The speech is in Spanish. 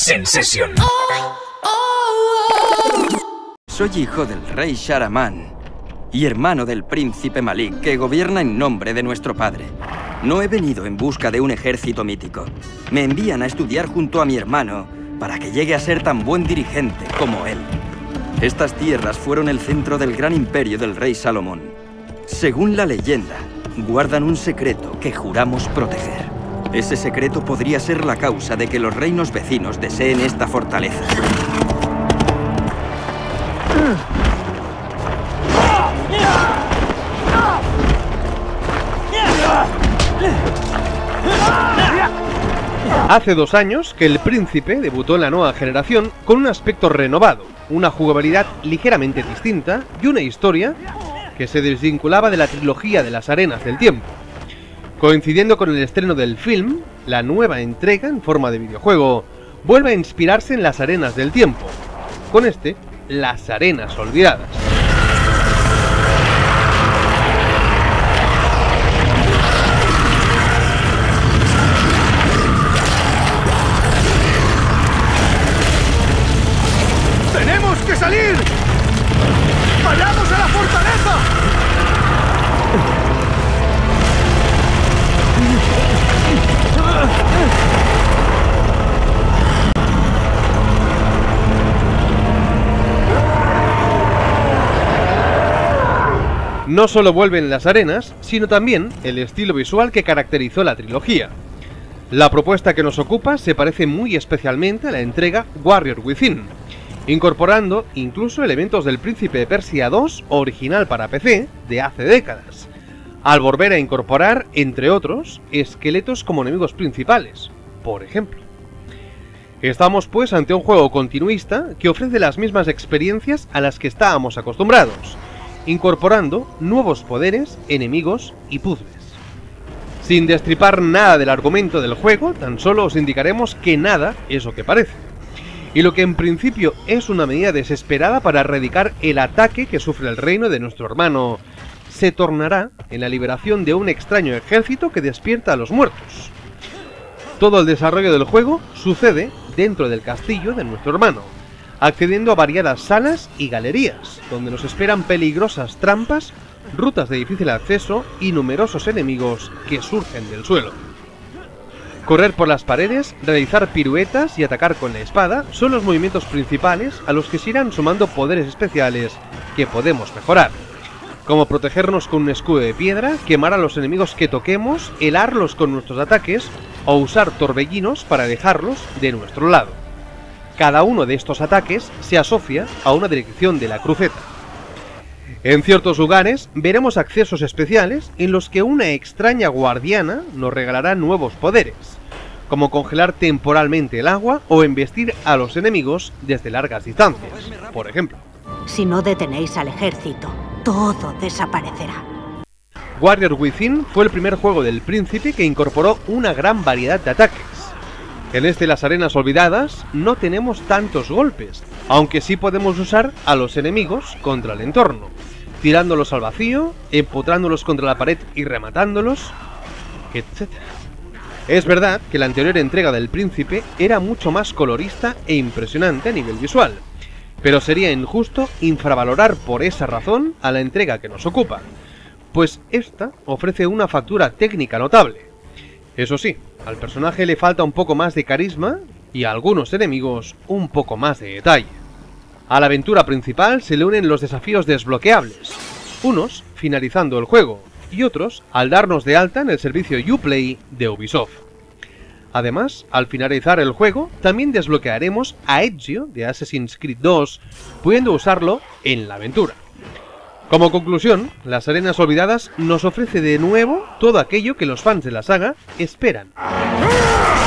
Sensation. Soy hijo del rey Shahraman y hermano del príncipe Malik, que gobierna en nombre de nuestro padre. No he venido en busca de un ejército mítico. Me envían a estudiar junto a mi hermano para que llegue a ser tan buen dirigente como él. Estas tierras fueron el centro del gran imperio del rey Salomón. Según la leyenda, guardan un secreto que juramos proteger. Ese secreto podría ser la causa de que los reinos vecinos deseen esta fortaleza. Hace 2 años que el príncipe debutó en la nueva generación con un aspecto renovado, una jugabilidad ligeramente distinta y una historia que se desvinculaba de la trilogía de las Arenas del Tiempo. Coincidiendo con el estreno del film, la nueva entrega en forma de videojuego vuelve a inspirarse en las Arenas del Tiempo, con las Arenas Olvidadas. ¡Tenemos que salir! ¡Vayamos a la fortaleza! No solo vuelven las arenas, sino también el estilo visual que caracterizó la trilogía. La propuesta que nos ocupa se parece muy especialmente a la entrega Warrior Within, incorporando incluso elementos del Príncipe de Persia 2 original para PC de hace décadas, al volver a incorporar, entre otros, esqueletos como enemigos principales, por ejemplo. Estamos pues ante un juego continuista que ofrece las mismas experiencias a las que estábamos acostumbrados, incorporando nuevos poderes, enemigos y puzzles. Sin destripar nada del argumento del juego, tan solo os indicaremos que nada es lo que parece, y lo que en principio es una medida desesperada para erradicar el ataque que sufre el reino de nuestro hermano, se tornará en la liberación de un extraño ejército que despierta a los muertos. Todo el desarrollo del juego sucede dentro del castillo de nuestro hermano, accediendo a variadas salas y galerías, donde nos esperan peligrosas trampas, rutas de difícil acceso y numerosos enemigos que surgen del suelo. Correr por las paredes, realizar piruetas y atacar con la espada son los movimientos principales a los que se irán sumando poderes especiales que podemos mejorar, como protegernos con un escudo de piedra, quemar a los enemigos que toquemos, helarlos con nuestros ataques o usar torbellinos para dejarlos de nuestro lado. Cada uno de estos ataques se asocia a una dirección de la cruceta. En ciertos lugares veremos accesos especiales en los que una extraña guardiana nos regalará nuevos poderes, como congelar temporalmente el agua o embestir a los enemigos desde largas distancias, por ejemplo. Si no detenéis al ejército, todo desaparecerá. Warrior Within fue el primer juego del príncipe que incorporó una gran variedad de ataques. En las Arenas Olvidadas no tenemos tantos golpes, aunque sí podemos usar a los enemigos contra el entorno, tirándolos al vacío, empotrándolos contra la pared y rematándolos, etc. Es verdad que la anterior entrega del príncipe era mucho más colorista e impresionante a nivel visual, pero sería injusto infravalorar por esa razón a la entrega que nos ocupa, pues esta ofrece una factura técnica notable. Eso sí, al personaje le falta un poco más de carisma y a algunos enemigos un poco más de detalle. A la aventura principal se le unen los desafíos desbloqueables, unos finalizando el juego y otros al darnos de alta en el servicio Uplay de Ubisoft. Además, al finalizar el juego, también desbloquearemos a Ezio de Assassin's Creed 2, pudiendo usarlo en la aventura. Como conclusión, las Arenas Olvidadas nos ofrece de nuevo todo aquello que los fans de la saga esperan.